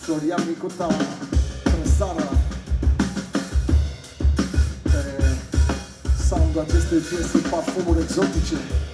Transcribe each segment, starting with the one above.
Florian Micuta în seara pe sound-ul acestei piese, Parfumuri exotice.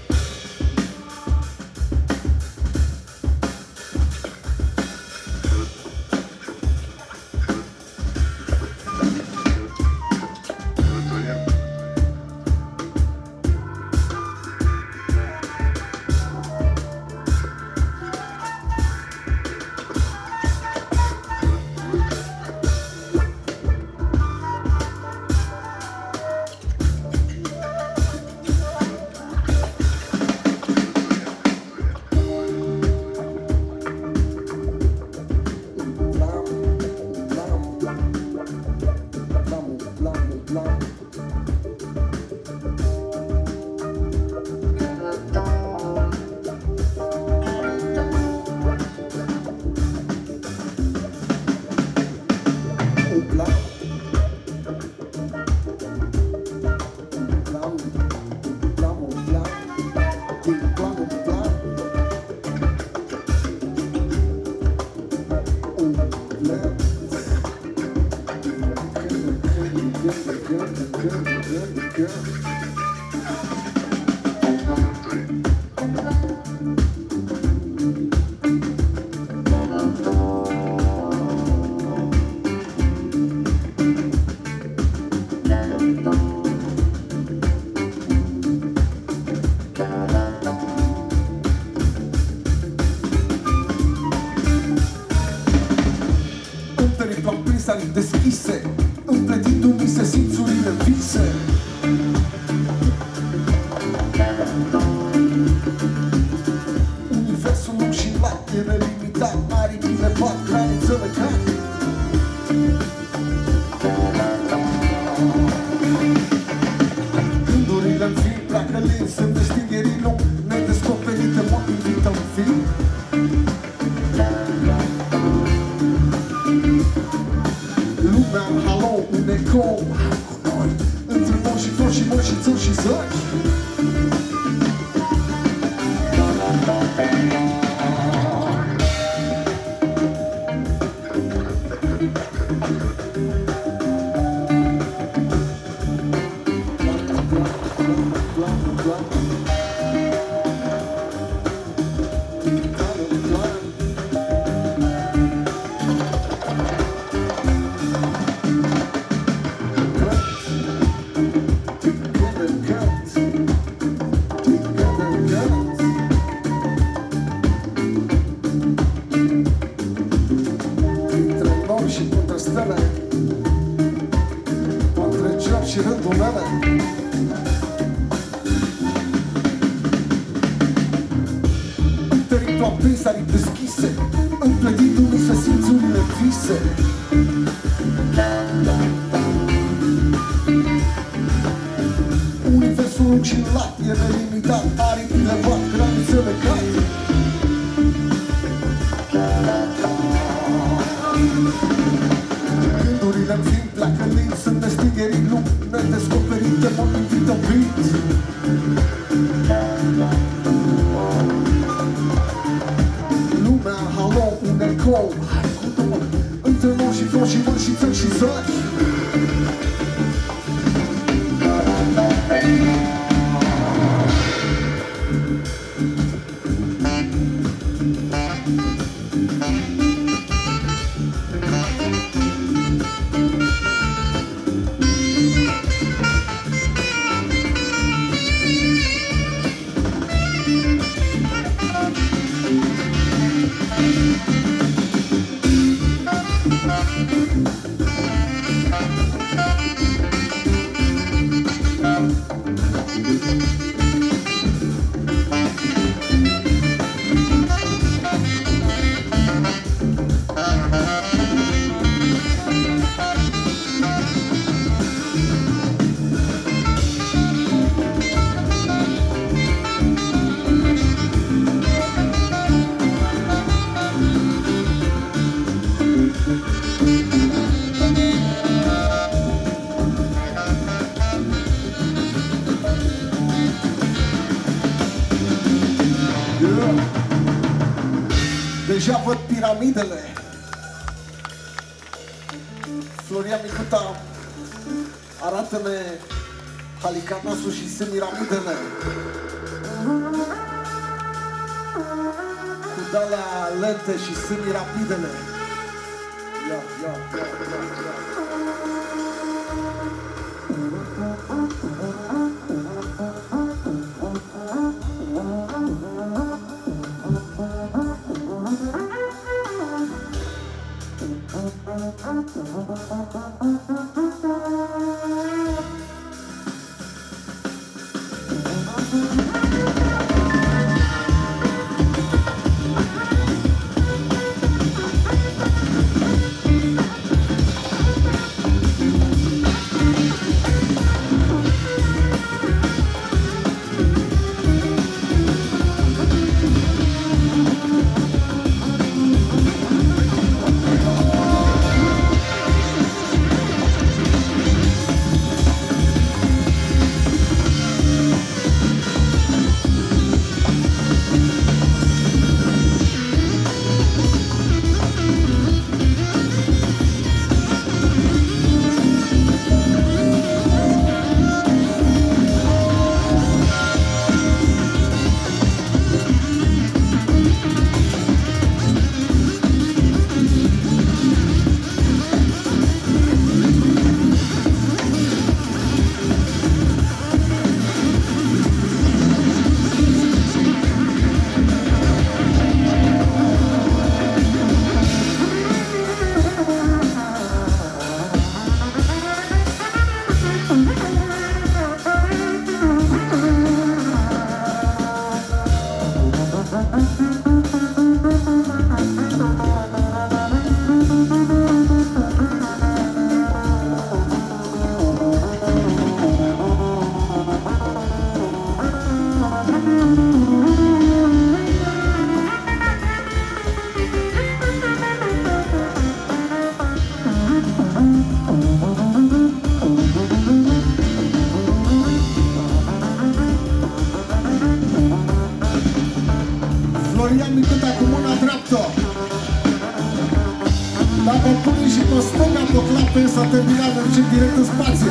Deschise, împletindu-mi se simțurile vise. Universul lung și lat e nelimitat, aripile bat granițele cad. Gândurile-n fi pleacă lin, semne stingerii lung, nedescoperite mă invită în film. Halo, un ecou cu noi, între moi și flori și moi și țări și zări. Și rândul mele Teritul aprins, aripi deschise, împletindu-mi se simțurile vise. Universul lung și lat e nelimitat, aripile bat granițele cad. Gândurile-n fiind pleacă lin, sunt nestingerii lung, nedescoperite mă invită în beat. Lumea, halo, un ecou, hai cu noi, între noi și flori și mări și țări și zări. Deja văd piramidele Florian Micuta, arată-ne Halicanasul și Semiramidele. Cu de-alea lente și Semirapidele. Ia, ia, ia, ia, ia. Florian Micuta cu mâna dreaptă. Dacă pune și pe stânga pe clape, s-a terminat, mergem direct în spațiu.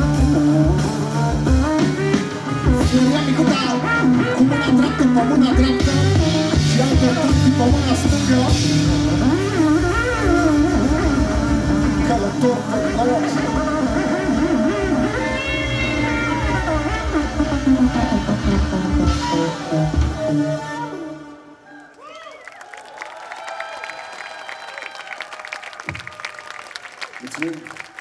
Florian Micuta cu mâna dreaptă pe mâna dreaptă și altă tacti pe mâna stângă. Călător pe la ochi. Mulțumim!